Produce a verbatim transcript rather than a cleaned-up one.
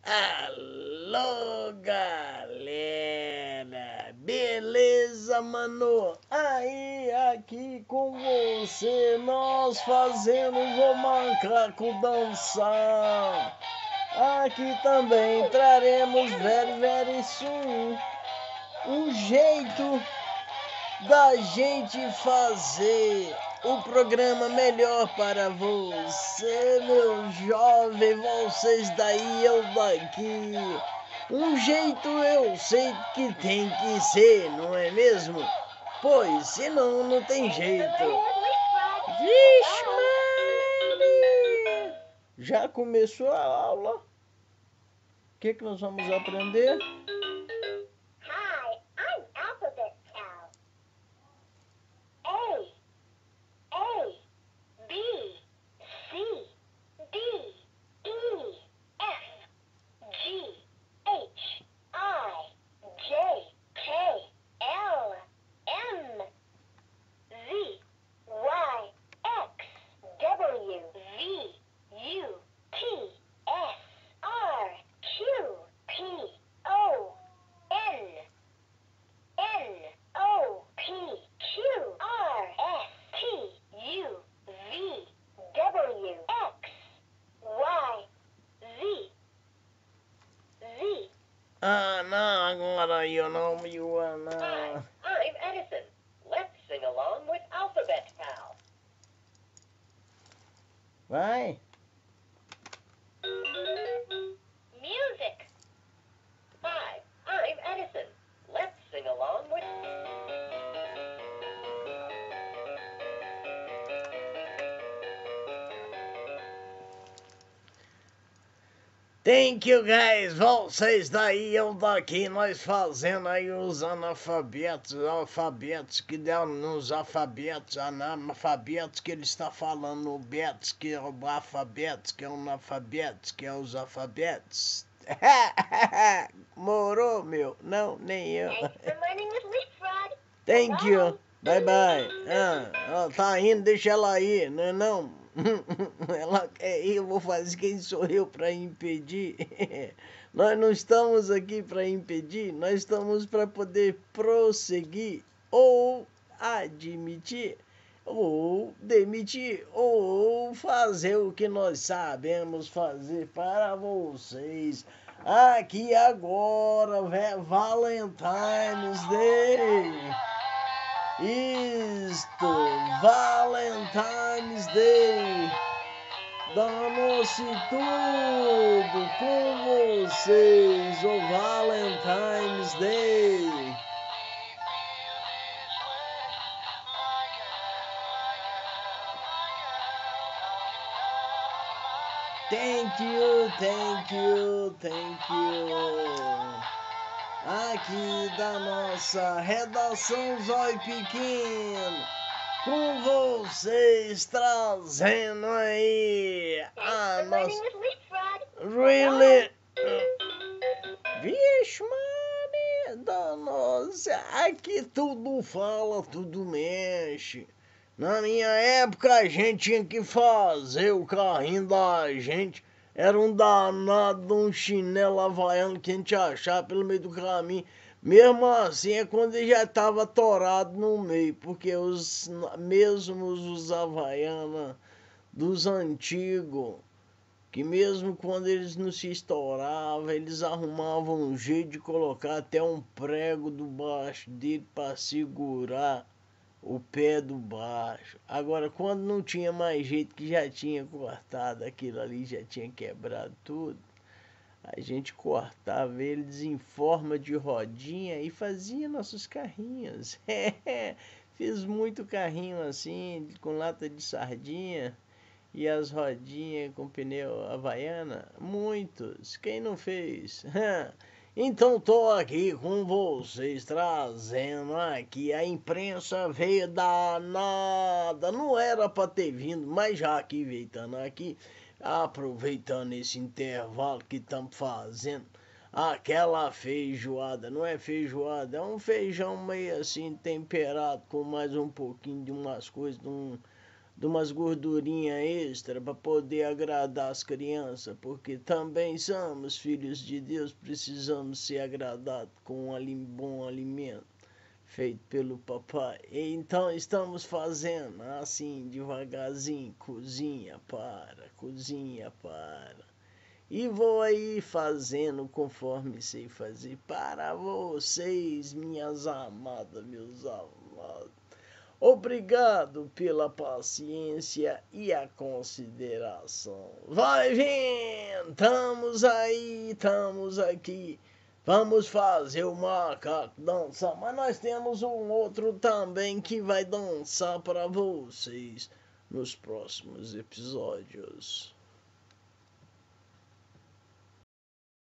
Alô, galera! Beleza, mano? Aí, aqui com você, nós fazendo o macaco dançar. Aqui também traremos very, very soon um jeito da gente fazer o programa melhor para você, meu jovem, vocês daí, eu daqui. Um jeito eu sei que tem que ser, não é mesmo? Pois, senão não tem jeito. Vixe, Maria! Já começou a aula? O que, que nós vamos aprender? Ah, não, agora eu não me não. Hi, I'm Edison. Let's sing along with Alphabet Pal. Vai. Music. Hi, I'm Edison. Let's sing along with... Thank you, guys. Vocês daí, eu daqui, nós fazendo aí os analfabetos, alfabetos que deram nos alfabetos, analfabetos que ele está falando, o betos que é o alfabetos, que é o analfabetos, que é os alfabetos. Morou, meu? Não, nem eu. Thanks for learning with Leapfrog. Thank you. Bye, bye. Ah, ela tá indo, deixa ela ir, não é não? Ela quer ir, eu vou fazer quem sou eu para impedir. Nós não estamos aqui para impedir, nós estamos para poder prosseguir ou admitir ou demitir ou fazer o que nós sabemos fazer para vocês. Aqui agora, Valentine's Day. Isto, Valentine's Day, dando-se tudo com vocês, o Valentine's Day. Thank you, thank you, thank you. Aqui da nossa redação Zóio Pequeno, com vocês trazendo aí a nossa... Really? Vixe, Maria da nossa, aqui tudo fala, tudo mexe. Na minha época a gente tinha que fazer o carrinho da gente. Era um danado, um chinelo havaiano que a gente achava pelo meio do caminho. Mesmo assim, é quando ele já estava atorado no meio, porque os mesmos os havaianas dos antigos, que mesmo quando eles não se estouravam, eles arrumavam um jeito de colocar até um prego do baixo dele para segurar o pé do baixo. Agora, quando não tinha mais jeito, que já tinha cortado aquilo ali, já tinha quebrado tudo, a gente cortava eles em forma de rodinha e fazia nossos carrinhos. Fiz muito carrinho assim, com lata de sardinha e as rodinhas com pneu havaiana. Muitos. Quem não fez? Então tô aqui com vocês, trazendo aqui, a imprensa veio danada, não era para ter vindo, mas já que veio estando aqui, aproveitando esse intervalo que estamos fazendo, aquela feijoada, não é feijoada, é um feijão meio assim temperado com mais um pouquinho de umas coisas, de um, de umas gordurinhas extra para poder agradar as crianças, porque também somos filhos de Deus, precisamos ser agradados com um bom alimento feito pelo papai. Então estamos fazendo assim, devagarzinho, cozinha para, cozinha para. E vou aí fazendo conforme sei fazer para vocês, minhas amadas, meus amados. Obrigado pela paciência e a consideração. Vai vindo, estamos aí, estamos aqui. Vamos fazer o macaco dançar, mas nós temos um outro também que vai dançar para vocês nos próximos episódios.